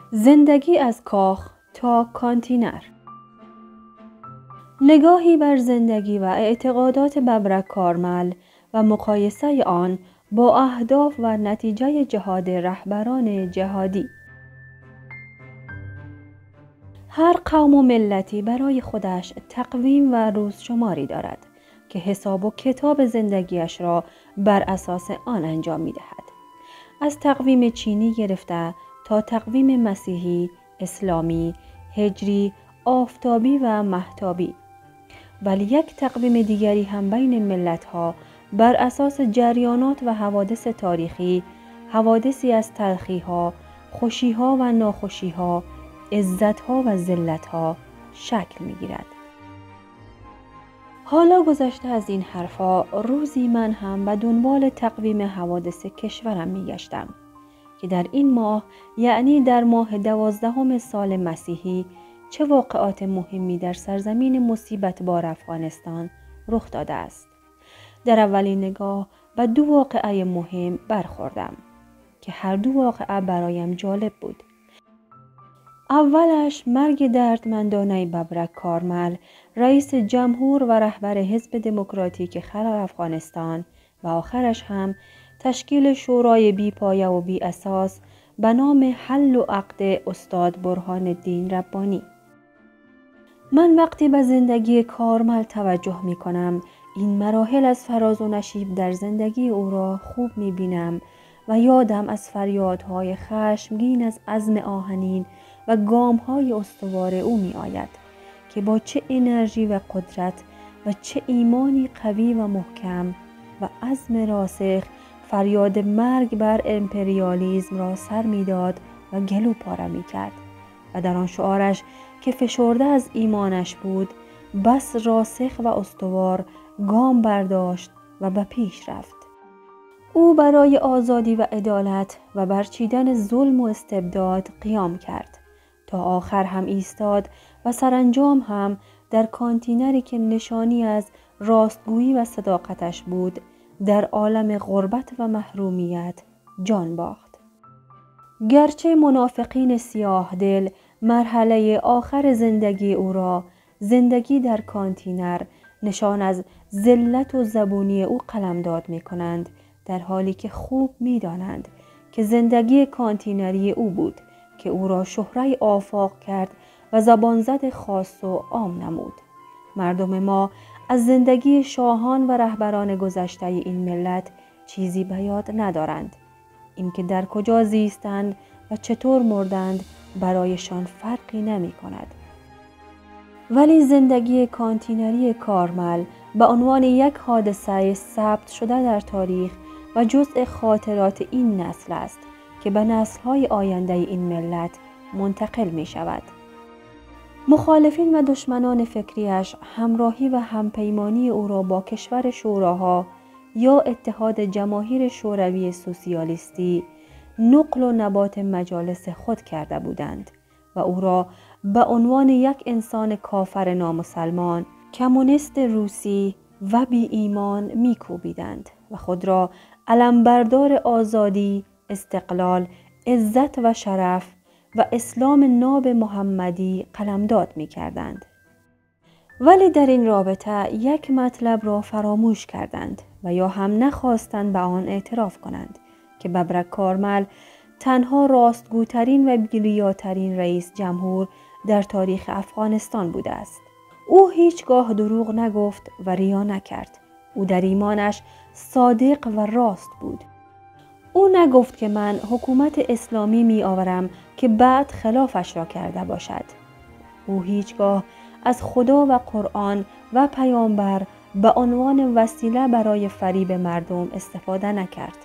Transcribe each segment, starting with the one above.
زندگی از کاخ تا کانتینر. نگاهی بر زندگی و اعتقادات ببرک کارمل و مقایسه آن با اهداف و نتیجه جهاد رهبران جهادی. هر قوم و ملتی برای خودش تقویم و روزشماری دارد که حساب و کتاب زندگیش را بر اساس آن انجام می دهد. از تقویم چینی گرفته تا تقویم مسیحی، اسلامی، هجری، آفتابی و مهتابی. ولی یک تقویم دیگری هم بین ملت‌ها بر اساس جریانات و حوادث تاریخی، حوادثی از تلخی‌ها، خوشی‌ها و ناخوشی‌ها، عزت‌ها و ذلت‌ها شکل می‌گیرد. حالا گذشته از این حرفا، روزی من هم به دنبال تقویم حوادث کشورم می‌گشتم که در این ماه، یعنی در ماه 12 سال مسیحی، چه واقعات مهمی در سرزمین مصیبت بار افغانستان رخ داده است. در اولین نگاه به دو واقعه مهم برخوردم که هر دو واقعه برایم جالب بود. اولش مرگ دردمندانه ببرک کارمل، رئیس جمهور و رهبر حزب دموکراتیک خلق افغانستان، و آخرش هم تشکیل شورای بی پایه و بی اساس به نام حل و عقد استاد برهان الدین ربانی. من وقتی به زندگی کارمل توجه می کنم، این مراحل از فراز و نشیب در زندگی او را خوب می بینم و یادم از فریادهای خشمگین از عزم آهنین و گامهای استوار او می آید که با چه انرژی و قدرت و چه ایمانی قوی و محکم و عزم راسخ فریاد مرگ بر امپریالیسم را سر می داد و گلو پاره می کرد و در آن شعارش که فشرده از ایمانش بود، بس راسخ و استوار گام برداشت و به پیش رفت. او برای آزادی و عدالت و برچیدن ظلم و استبداد قیام کرد تا آخر هم ایستاد و سرانجام هم در کانتینری که نشانی از راستگویی و صداقتش بود، در عالم غربت و محرومیت جان باخت. گرچه منافقین سیاه دل مرحله آخر زندگی او را، زندگی در کانتینر، نشان از ذلت و زبونی او قلمداد می کنند، در حالی که خوب می دانند که زندگی کانتینری او بود که او را شهره آفاق کرد و زبانزد خاص و عام نمود. مردم ما از زندگی شاهان و رهبران گذشته این ملت چیزی به یاد ندارند. اینکه در کجا زیستند و چطور مردند برایشان فرقی نمی کند. ولی زندگی کانتینری کارمل به عنوان یک حادثه ثبت شده در تاریخ و جزء خاطرات این نسل است که به نسل‌های آینده این ملت منتقل می شود. مخالفین و دشمنان فکریش همراهی و همپیمانی او را با کشور شوراها یا اتحاد جماهیر شوروی سوسیالیستی نقل و نبات مجالس خود کرده بودند و او را به عنوان یک انسان کافر نامسلمان، کمونیست روسی و بی ایمان میکوبیدند و خود را علمبردار آزادی، استقلال، عزت و شرف و اسلام ناب محمدی قلمداد می‌کردند. ولی در این رابطه یک مطلب را فراموش کردند و یا هم نخواستند به آن اعتراف کنند که ببرک کارمل تنها راستگوترین و بی‌ریاترین رئیس جمهور در تاریخ افغانستان بوده است. او هیچگاه دروغ نگفت و ریا نکرد. او در ایمانش صادق و راست بود. او نگفت که من حکومت اسلامی می آورم که بعد خلافش را کرده باشد. او هیچگاه از خدا و قرآن و پیامبر به عنوان وسیله برای فریب مردم استفاده نکرد.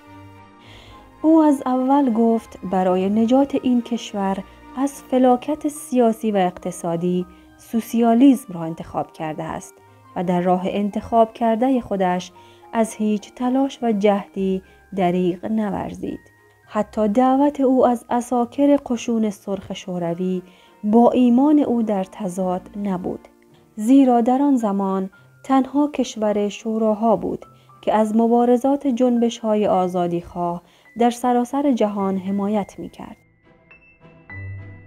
او از اول گفت برای نجات این کشور از فلاکت سیاسی و اقتصادی سوسیالیسم را انتخاب کرده است و در راه انتخاب کرده خودش از هیچ تلاش و جهدی دریغ نورزید. حتی دعوت او از عساکر قشون سرخ شوروی با ایمان او در تضاد نبود، زیرا در آن زمان تنها کشور شوراها بود که از مبارزات جنبش‌های آزادیخواه در سراسر جهان حمایت می‌کرد.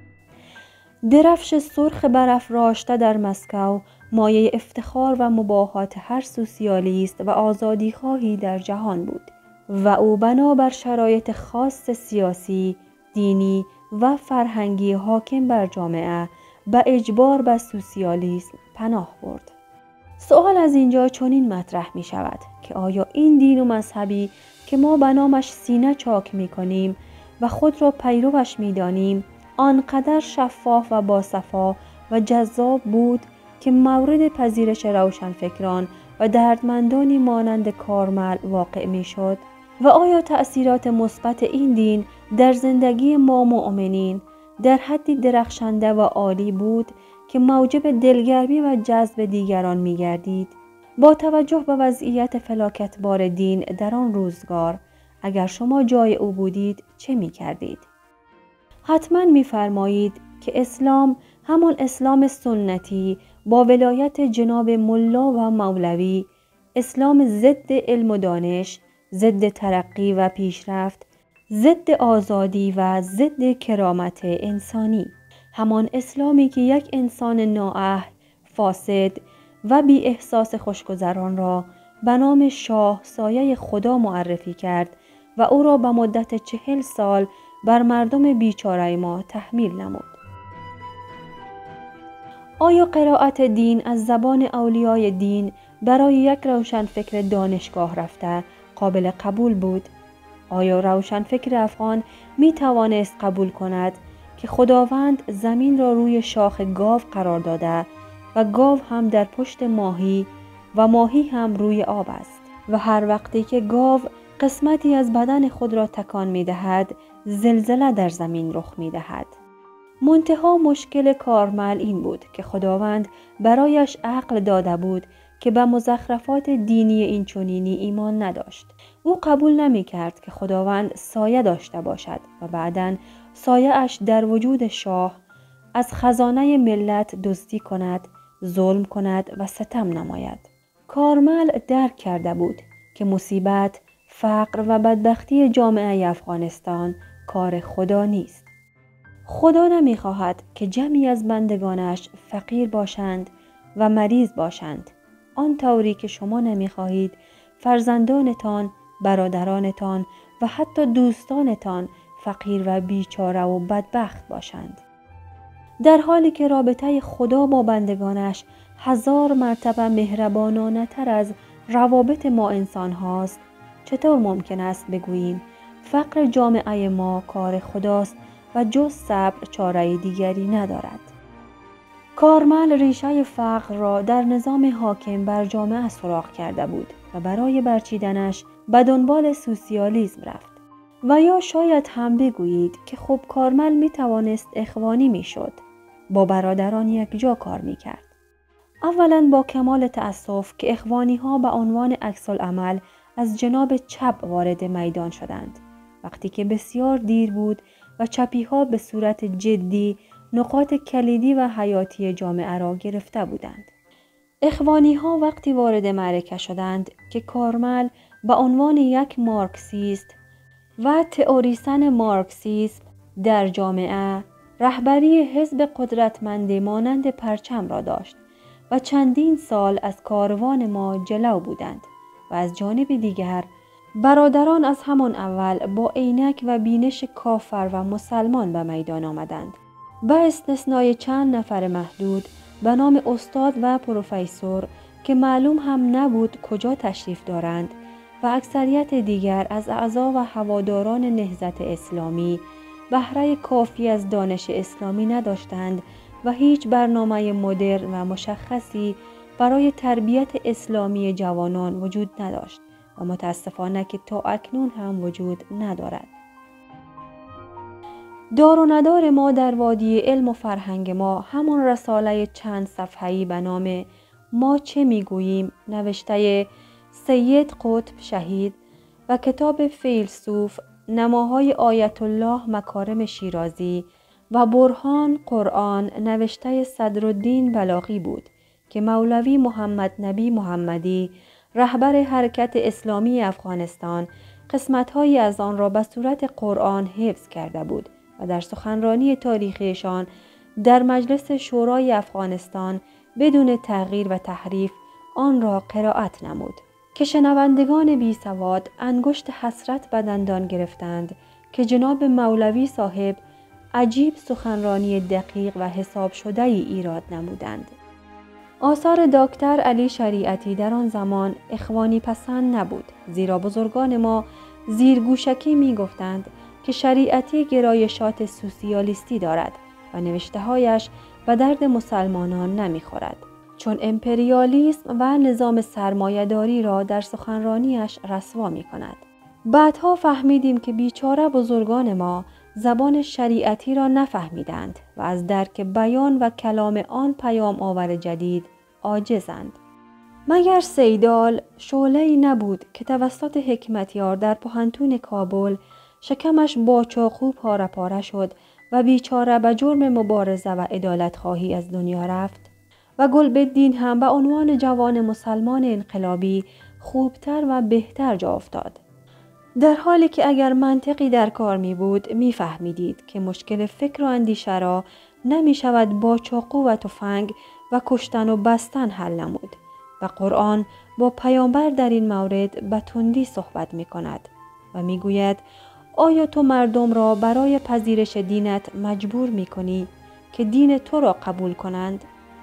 درفش سرخ برافراشته در مسکو مایه افتخار و مباهات هر سوسیالیست و آزادیخواهی در جهان بود و او بنابر شرایط خاص سیاسی، دینی و فرهنگی حاکم بر جامعه به اجبار به سوسیالیسم پناه برد. سوال از اینجا چنین مطرح می شود که آیا این دین و مذهبی که ما به نامش سینه چاک می کنیم و خود را پیروش می دانیم آنقدر شفاف و باصفا و جذاب بود که مورد پذیرش روشنفکران و دردمندانی مانند کارمل واقع می شد؟ و آیا تأثیرات مثبت این دین در زندگی ما مؤمنین در حدی درخشنده و عالی بود که موجب دلگرمی و جذب دیگران می گردید؟ با توجه به وضعیت فلاکتبار دین در آن روزگار، اگر شما جای او بودید چه می کردید؟ حتما می فرمایید که اسلام همون اسلام سنتی با ولایت جناب ملا و مولوی، اسلام ضد علم و دانش، ضد ترقی و پیشرفت، ضد آزادی و ضد کرامت انسانی، همان اسلامی که یک انسان نااهل، فاسد و بی احساس خوشگذران را به نام شاه سایه خدا معرفی کرد و او را به مدت 40 سال بر مردم بیچاره ما تحمیل نمود. آیا قرائت دین از زبان اولیای دین برای یک روشنفکر دانشگاه رفته قابل قبول بود؟ آیا روشنفکر افغان می توانست قبول کند که خداوند زمین را روی شاخ گاو قرار داده و گاو هم در پشت ماهی و ماهی هم روی آب است و هر وقتی که گاو قسمتی از بدن خود را تکان می دهد زلزله در زمین رخ می دهد؟ منتها مشکل کارمل این بود که خداوند برایش عقل داده بود که به مزخرفات دینی این چنینی ایمان نداشت. او قبول نمی کرد که خداوند سایه داشته باشد و بعداً سایه اش در وجود شاه از خزانه ملت دزدی کند، ظلم کند و ستم نماید. کارمل درک کرده بود که مصیبت، فقر و بدبختی جامعه افغانستان کار خدا نیست. خدا نمی خواهد که جمعی از بندگانش فقیر باشند و مریض باشند، آن طوری که شما نمی خواهید فرزندانتان، برادرانتان و حتی دوستانتان فقیر و بیچاره و بدبخت باشند. در حالی که رابطه خدا با بندگانش 1000 مرتبه مهربانانه تر از روابط ما انسان هاست، چطور ممکن است بگوییم فقر جامعه ما کار خداست و جز صبر چاره دیگری ندارد؟ کارمل ریشه فقر را در نظام حاکم بر جامعه سراغ کرده بود و برای برچیدنش به دنبال سوسیالیسم رفت. و یا شاید هم بگویید که خب کارمل می توانست اخوانی می شد، با برادران یک جا کار می کرد. اولا با کمال تأسف که اخوانی ها به عنوان عکس العمل از جناب چپ وارد میدان شدند، وقتی که بسیار دیر بود و چپی ها به صورت جدی نقاط کلیدی و حیاتی جامعه را گرفته بودند. اخوانی ها وقتی وارد معرکه شدند که کارمل به عنوان یک مارکسیست و تئوریسن مارکسیسم در جامعه رهبری حزب قدرتمند مانند پرچم را داشت و چندین سال از کاروان ما جلو بودند و از جانب دیگر برادران از همان اول با عینک و بینش کافر و مسلمان به میدان آمدند، به استثنای چند نفر محدود به نام استاد و پروفسور که معلوم هم نبود کجا تشریف دارند و اکثریت دیگر از اعضا و هواداران نهضت اسلامی بهره کافی از دانش اسلامی نداشتند و هیچ برنامه مدرن و مشخصی برای تربیت اسلامی جوانان وجود نداشت و متاسفانه که تا اکنون هم وجود ندارد. دار و ندار ما در وادی علم و فرهنگ ما همان رساله چند صفحه‌ای به نام ما چه میگوییم نوشته سید قطب شهید و کتاب فیلسوف نماهای آیت الله مکارم شیرازی و برهان قرآن نوشته صدرالدین بلاغی بود که مولوی محمد نبی محمدی رهبر حرکت اسلامی افغانستان قسمت‌هایی از آن را به صورت قرآن حفظ کرده بود و در سخنرانی تاریخیشان در مجلس شورای افغانستان بدون تغییر و تحریف آن را قرائت نمود که شنوندگان بی سواد انگشت حسرت به دندان گرفتند که جناب مولوی صاحب عجیب سخنرانی دقیق و حساب شده ای ایراد نمودند. آثار دکتر علی شریعتی در آن زمان اخوانی پسند نبود، زیرا بزرگان ما زیرگوشکی می گفتند که شریعتی گرایشات سوسیالیستی دارد و نوشته‌هایش به درد مسلمانان نمی خورد، چون امپریالیسم و نظام سرمایه‌داری را در سخنرانیش رسوا می کند. بعدها فهمیدیم که بیچاره بزرگان ما زبان شریعتی را نفهمیدند و از درک بیان و کلام آن پیام آور جدید عاجزند. مگر سیدال شعله‌ای نبود که توسط حکمتیار در پوهنتون کابل شکمش با چاقو پاره پاره شد و بیچاره به جرم مبارزه و عدالت خواهی از دنیا رفت و گلبدین هم به عنوان جوان مسلمان انقلابی خوبتر و بهتر جا افتاد. در حالی که اگر منطقی در کار می بود می فهمیدید که مشکل فکر و اندیشه را نمی شود با چاقو و تفنگ و کشتن و بستن حل نمود و قرآن با پیامبر در این مورد به تندی صحبت می کند و می گوید آیا تو مردم را برای پذیرش دینت مجبور می کنی که دین تو را قبول کنند؟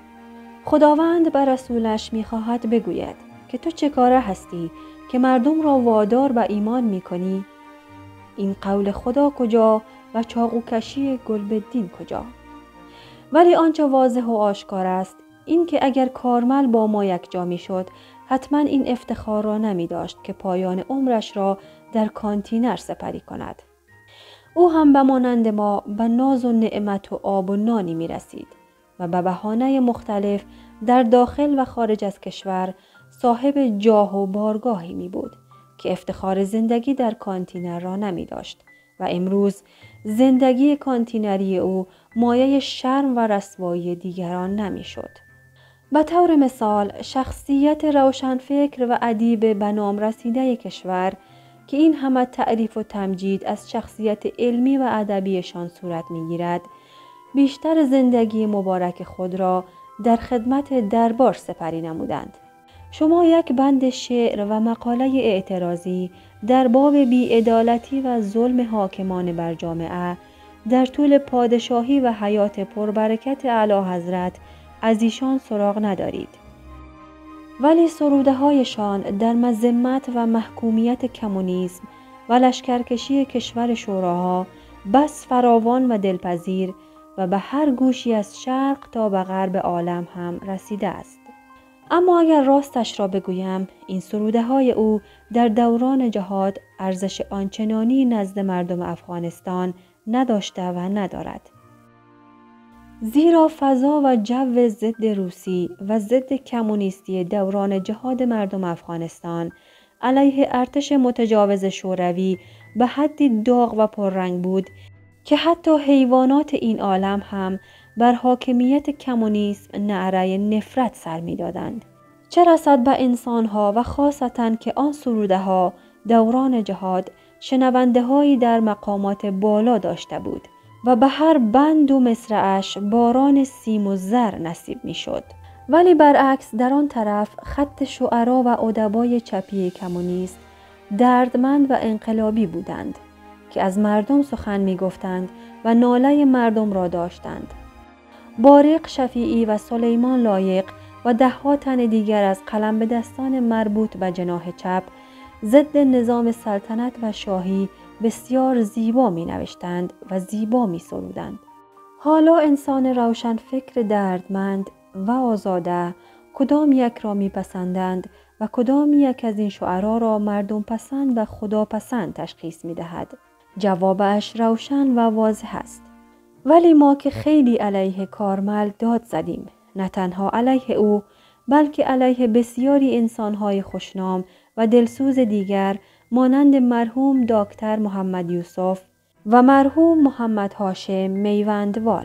خداوند بر رسولش می خواهد بگوید که تو چه کاره هستی که مردم را وادار به ایمان می کنی؟ این قول خدا کجا و چاقوکشی گلبدین کجا؟ ولی آنچه واضح و آشکار است این که اگر کارمل با ما یکجا می شد حتما این افتخار را نمی داشت که پایان عمرش را در کانتینر سپری کند. او هم به مانند ما به ناز و نعمت و آب و نانی می رسید و به بهانه مختلف در داخل و خارج از کشور صاحب جاه و بارگاهی می بود که افتخار زندگی در کانتینر را نمی داشت و امروز زندگی کانتینری او مایه شرم و رسوایی دیگران نمی شد. به طور مثال شخصیت روشنفکر و ادیب به نام رسیده کشور که این همه تعریف و تمجید از شخصیت علمی و ادبیشان صورت می گیرد، بیشتر زندگی مبارک خود را در خدمت دربار سپری نمودند. شما یک بند شعر و مقاله اعتراضی در باب بی‌عدالتی و ظلم حاکمان بر جامعه در طول پادشاهی و حیات پربرکت اعلیحضرت از ایشان سراغ ندارید. ولی سروده هایشان در مذمت و محکومیت کمونیسم و لشکرکشی کشور شوراها بس فراوان و دلپذیر و به هر گوشی از شرق تا به غرب عالم هم رسیده است. اما اگر راستش را بگویم این سروده های او در دوران جهاد ارزش آنچنانی نزد مردم افغانستان نداشته و ندارد. زیرا فضا و جو ضد روسی و ضد کمونیستی دوران جهاد مردم افغانستان علیه ارتش متجاوز شوروی به حدی داغ و پررنگ بود که حتی حیوانات این عالم هم بر حاکمیت کمونیسم نعره نفرت سر می دادند. چه رسد به انسانها و خاصتاً که آن سروده ها دوران جهاد شنونده هایی در مقامات بالا داشته بود و به هر بند و مصرعش باران سیم و زر نصیب می شد. ولی برعکس در آن طرف خط شعرا و ادبای چپی کمونیست دردمند و انقلابی بودند که از مردم سخن می گفتند و ناله مردم را داشتند. بارق شفیعی و سلیمان لایق و ده‌ها تن دیگر از قلم به دستان مربوط به جناح چپ ضد نظام سلطنت و شاهی بسیار زیبا می نوشتند و زیبا می سرودند. حالا انسان روشن فکر دردمند و آزاده کدام یک را می پسندند و کدام یک از این شعرا را مردم پسند و خدا پسند تشخیص می دهد. جوابش روشن و واضح است. ولی ما که خیلی علیه کارمل داد زدیم، نه تنها علیه او بلکه علیه بسیاری انسانهای خوشنام و دلسوز دیگر مانند مرحوم دکتر محمد یوسف و مرحوم محمد هاشم میوندوال.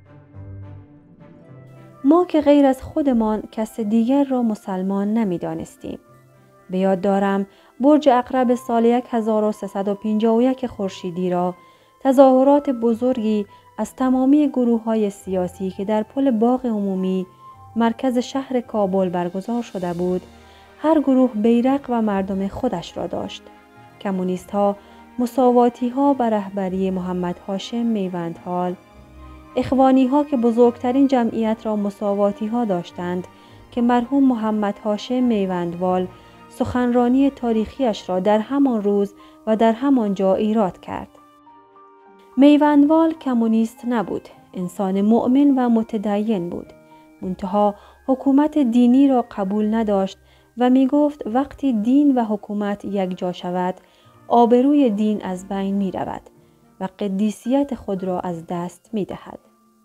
ما که غیر از خودمان کس دیگر را مسلمان نمی دانستیم. به یاد دارم برج عقرب سال 1351 خورشیدی را تظاهرات بزرگی از تمامی گروه‌های سیاسی که در پل باغ عمومی مرکز شهر کابل برگزار شده بود، هر گروه بیرق و مردم خودش را داشت. کمونیست‌ها، مساواتی‌ها به رهبری محمد هاشم میوندوال، اخوانی‌ها که بزرگترین جمعیت را مساواتی‌ها داشتند که مرحوم محمد هاشم میوندوال سخنرانی تاریخیش را در همان روز و در همان جا ایراد کرد. میوندوال کمونیست نبود، انسان مؤمن و متدین بود. منتها حکومت دینی را قبول نداشت و می گفت وقتی دین و حکومت یک جا شود، آبروی دین از بین می رود و قدیسیت خود را از دست می دهد.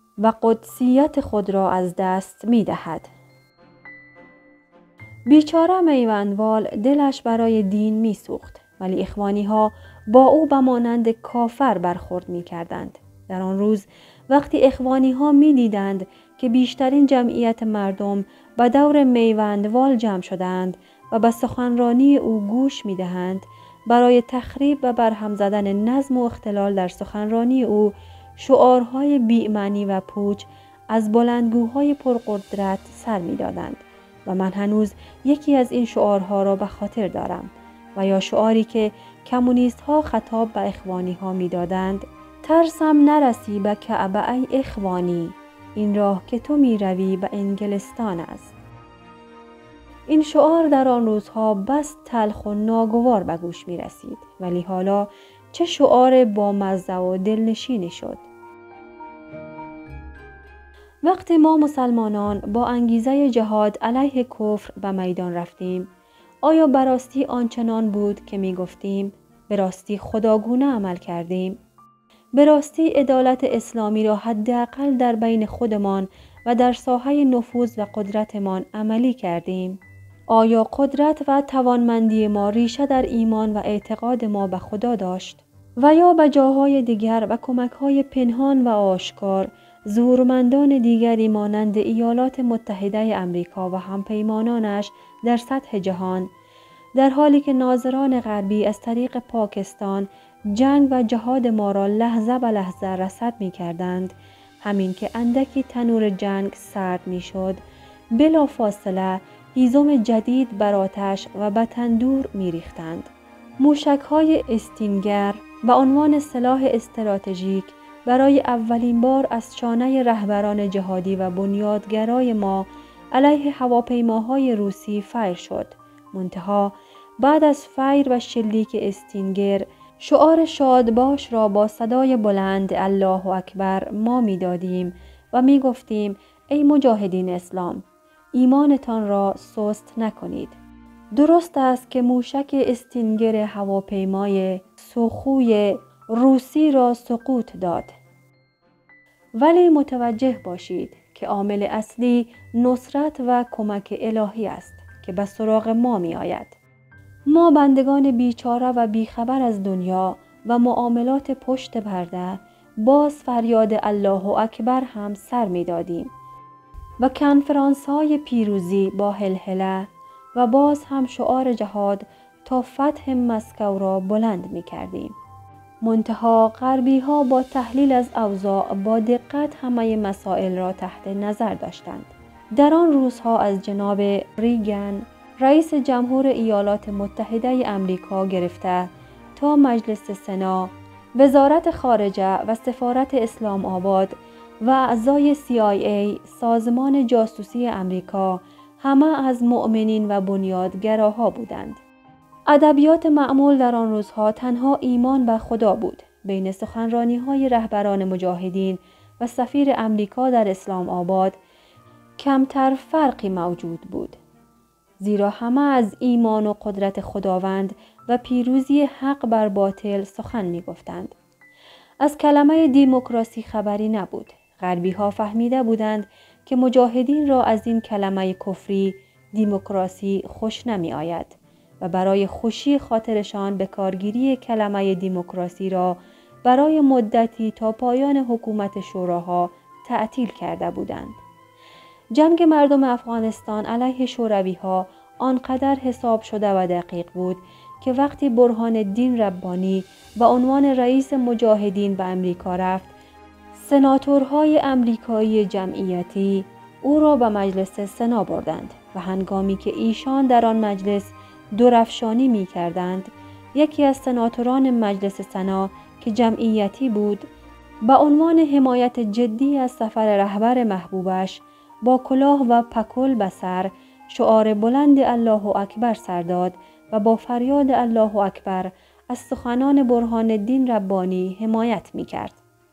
بیچاره میوندوال دلش برای دین می سوخت، ولی اخوانی‌ها با او به مانند کافر برخورد می کردند. در آن روز وقتی اخوانی‌ها می دیدند که بیشترین جمعیت مردم به دور میوندوال جمع شدند و به سخنرانی او گوش می دهند، برای تخریب و برهم زدن نظم و اختلال در سخنرانی او شعارهای بی‌معنی و پوچ از بلندگوهای پرقدرت سر می دادند و من هنوز یکی از این شعارها را به خاطر دارم و یا شعاری که کمونیست ها خطاب به اخوانی ها می دادند: ترسم نرسی به کعبه ای اخوانی، این راه که تو می روی به انگلستان است. این شعار در آن روزها بس تلخ و ناگوار به گوش می رسید، ولی حالا چه شعار با مزه و دلنشینی شد. وقتی ما مسلمانان با انگیزه جهاد علیه کفر به میدان رفتیم، آیا براستی آنچنان بود که می گفتیم؟ براستی خداگونه عمل کردیم؟ براستی عدالت اسلامی را حداقل در بین خودمان و در ساحه نفوذ و قدرتمان عملی کردیم؟ آیا قدرت و توانمندی ما ریشه در ایمان و اعتقاد ما به خدا داشت؟ و یا به جاهای دیگر و کمک‌های پنهان و آشکار زورمندان دیگری مانند ایالات متحده امریکا و همپیمانانش در سطح جهان، در حالی که ناظران غربی از طریق پاکستان جنگ و جهاد ما را لحظه به لحظه رصد می کردند، همین که اندکی تنور جنگ سرد می شد، بلا فاصله هیزم جدید بر آتش و به تندور می ریختند. موشک‌های استینگر به عنوان سلاح استراتژیک برای اولین بار از شانه رهبران جهادی و بنیادگرای ما علیه هواپیماهای روسی فیر شد. منتها بعد از فیر و شلیک استینگر، شعار شادباش را با صدای بلند الله اکبر ما می دادیم و می گفتیم: ای مجاهدین اسلام، ایمانتان را سست نکنید. درست است که موشک استینگر هواپیمای سوخوی روسی را سقوط داد، ولی متوجه باشید که عامل اصلی نصرت و کمک الهی است که به سراغ ما می آید. ما بندگان بیچاره و بیخبر از دنیا و معاملات پشت پرده باز فریاد الله اکبر هم سر می دادیم و کنفرانس های پیروزی با هلهله و باز هم شعار جهاد تا فتح مسکو را بلند می کردیم. منتها غربی ها با تحلیل از اوضاع با دقت همه مسائل را تحت نظر داشتند. در آن روزها از جناب ریگن رئیس جمهور ایالات متحده امریکا گرفته تا مجلس سنا، وزارت خارجه و سفارت اسلام آباد و اعضای CIA سازمان جاسوسی امریکا همه از مؤمنین و بنیادگراها بودند. ادبیات معمول در آن روزها تنها ایمان به خدا بود. بین سخنرانی‌های رهبران مجاهدین و سفیر امریکا در اسلام آباد کمتر فرقی موجود بود، زیرا همه از ایمان و قدرت خداوند و پیروزی حق بر باطل سخن می گفتند. از کلمه دموکراسی خبری نبود. غربی ها فهمیده بودند که مجاهدین را از این کلمه کفری دموکراسی خوش نمی آید و برای خوشی خاطرشان به کارگیری کلمه دموکراسی را برای مدتی تا پایان حکومت شوراها تعطیل کرده بودند. جنگ مردم افغانستان علیه شوروی‌ها آنقدر حساب شده و دقیق بود که وقتی برهان الدین ربانی به عنوان رئیس مجاهدین به امریکا رفت، سناتورهای امریکایی جمعیتی او را به مجلس سنا بردند و هنگامی که ایشان در آن مجلس درفشانی می کردند، یکی از سناتوران مجلس سنا که جمعیتی بود، به عنوان حمایت جدی از سفر رهبر محبوبش با کلاه و پکل به سر شعار بلند الله اکبر سر داد و با فریاد الله اکبر از سخنان برهان الدین ربانی حمایت می کرد.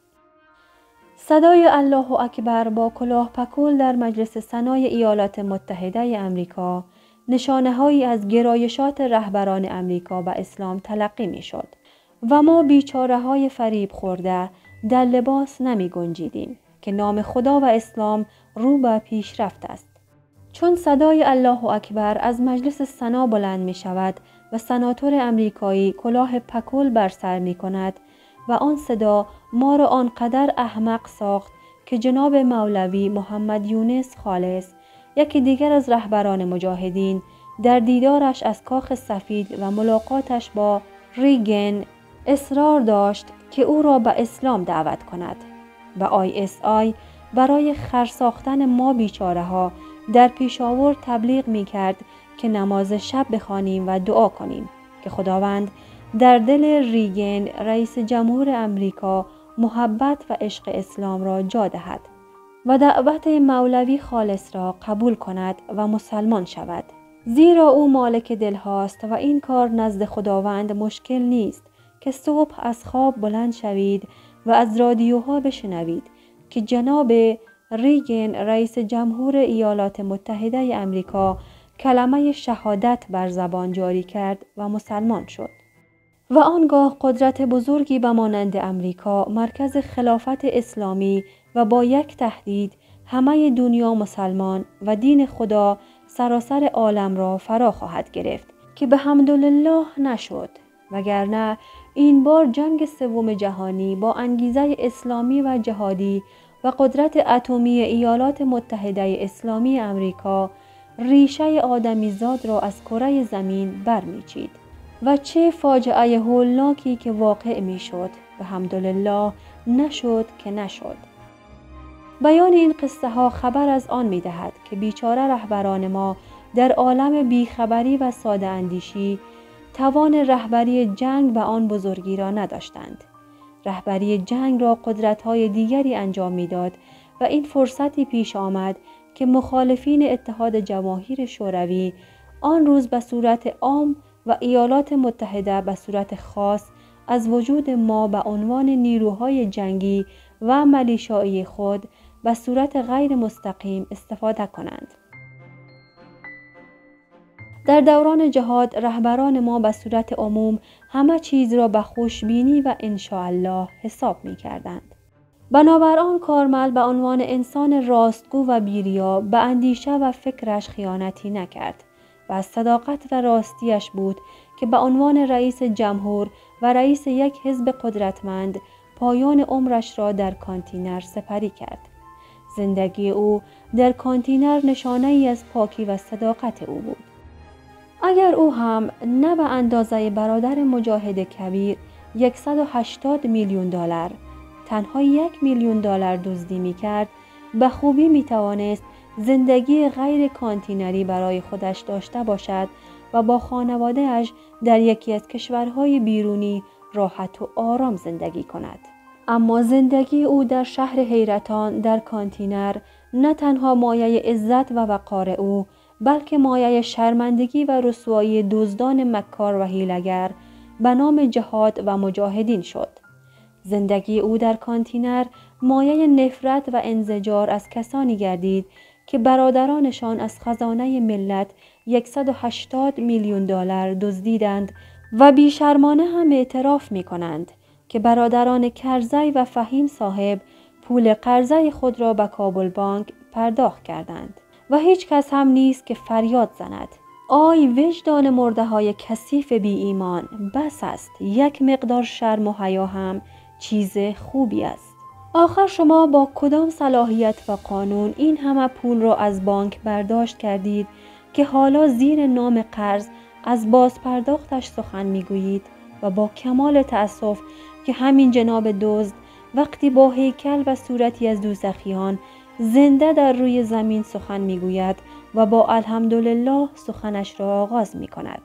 صدای الله اکبر با کلاه پکل در مجلس سنای ایالات متحده امریکا نشانه‌هایی از گرایشات رهبران امریکا به اسلام تلقی می شد و ما بیچاره‌های فریب خورده در لباس نمی گنجیدیم که نام خدا و اسلام رو به پیشرفت است. چون صدای الله اکبر از مجلس سنا بلند می شود و سناتور امریکایی کلاه پکل بر سر می کند و آن صدا ما را آنقدر احمق ساخت که جناب مولوی محمد یونس خالص، یکی دیگر از رهبران مجاهدین، در دیدارش از کاخ سفید و ملاقاتش با ریگن اصرار داشت که او را به اسلام دعوت کند و ISI برای خرساختن ما بیچاره ها در پیشاور تبلیغ می کرد که نماز شب بخوانیم و دعا کنیم که خداوند در دل ریگن رئیس جمهور امریکا محبت و عشق اسلام را جا دهد و دعوت مولوی خالص را قبول کند و مسلمان شود، زیرا او مالک دل هاست و این کار نزد خداوند مشکل نیست که صبح از خواب بلند شوید و از رادیوها بشنوید که جناب ریگن رئیس جمهور ایالات متحده امریکا کلمه شهادت بر زبان جاری کرد و مسلمان شد. و آنگاه قدرت بزرگی به مانند امریکا مرکز خلافت اسلامی و با یک تهدید همه دنیا مسلمان و دین خدا سراسر عالم را فرا خواهد گرفت که به حمدالله نشد، وگرنه این بار جنگ سوم جهانی با انگیزه اسلامی و جهادی و قدرت اتمی ایالات متحده اسلامی امریکا ریشه آدمیزاد را از کره زمین برمی‌چید و چه فاجعه هولناکی که واقع می‌شد، به حمدالله نشد که نشد. بیان این قصه ها خبر از آن می‌دهد که بیچاره رهبران ما در عالم بیخبری و ساده اندیشی توان رهبری جنگ به آن بزرگی را نداشتند. رهبری جنگ را قدرت‌های دیگری انجام می‌داد و این فرصتی پیش آمد که مخالفین اتحاد جماهیر شوروی آن روز به صورت عام و ایالات متحده به صورت خاص از وجود ما به عنوان نیروهای جنگی و ملیشایی خود به صورت غیر مستقیم استفاده کنند. در دوران جهاد رهبران ما به صورت عموم همه چیز را به خوشبینی و انشاءالله حساب می کردند. بنابراین کارمل به عنوان انسان راستگو و بیریا به اندیشه و فکرش خیانتی نکرد و از صداقت و راستیش بود که به عنوان رئیس جمهور و رئیس یک حزب قدرتمند پایان عمرش را در کانتینر سپری کرد. زندگی او در کانتینر نشانه ای از پاکی و صداقت او بود. اگر او هم نه به اندازه برادر مجاهد کبیر 180 میلیون دلار، تنها 1 میلیون دلار دزدی می‌کرد، به خوبی می‌توانست زندگی غیر کانتینری برای خودش داشته باشد و با خانواده‌اش در یکی از کشورهای بیرونی راحت و آرام زندگی کند. اما زندگی او در شهر حیرتان در کانتینر نه تنها مایه عزت و وقار او، بلکه مایه شرمندگی و رسوایی دزدان مکار و حیله‌گر به نام جهاد و مجاهدین شد. زندگی او در کانتینر مایه نفرت و انزجار از کسانی گردید که برادرانشان از خزانه ملت 180 میلیون دلار دزدیدند و بیشرمانه هم اعتراف می کنند که برادران کرزی و فهیم صاحب پول قرضه خود را به کابل بانک پرداخت کردند و هیچ کس هم نیست که فریاد زند آی وجدان مرده های کثیف بی ایمان، بس است، یک مقدار شرم و حیا هم چیز خوبی است. آخر شما با کدام صلاحیت و قانون این همه پول را از بانک برداشت کردید که حالا زیر نام قرض از باز پرداختش سخن میگویید و با کمال تأسف که همین جناب دزد وقتی با هیکل و صورتی از دوزخیان زنده در روی زمین سخن میگوید و با الحمدلله سخنش را آغاز می کند.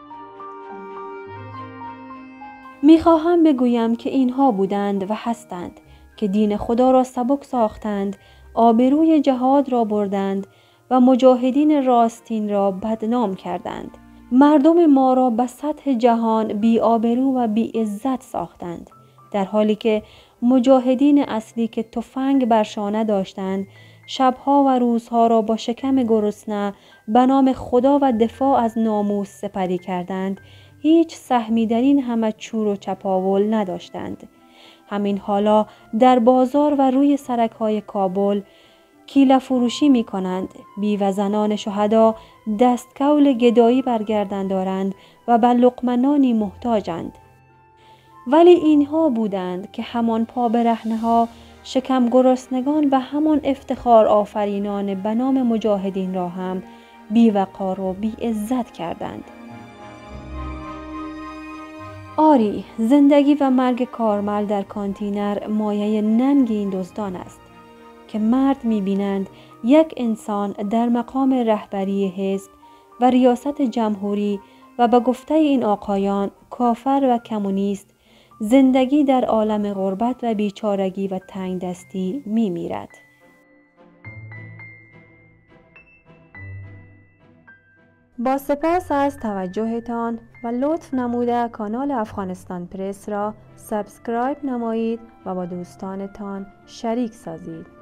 میخواهم بگویم که اینها بودند و هستند که دین خدا را سبک ساختند، آبروی جهاد را بردند و مجاهدین راستین را بدنام کردند. مردم ما را به سطح جهان بی آبرو و بی عزت ساختند، در حالی که مجاهدین اصلی که تفنگ بر شانه داشتند شبها و روزها را با شکم گرسنه به نام خدا و دفاع از ناموس سپری کردند، هیچ سهمی در این همه چور و چپاول نداشتند. همین حالا در بازار و روی سرک‌های کابل کیله فروشی می کنند. بیوه زنان شهدا دستکول گدایی برگردن دارند و به لقمه محتاجند. ولی اینها بودند که همان پا برهنه ها، شکم گرسنگان و همان افتخار آفرینان به نام مجاهدین را هم بی وقار و بی عزت کردند. آری، زندگی و مرگ کارمل در کانتینر مایه ننگ این دزدان است که مرد می‌بینند یک انسان در مقام رهبری حزب و ریاست جمهوری و به گفته این آقایان کافر و کمونیست زندگی در عالم غربت و بیچارگی و تنگ دستی می‌میرد. با سپاس از توجهتان و لطف نموده کانال افغانستان پرس را سابسکرایب نمایید و با دوستانتان شریک سازید.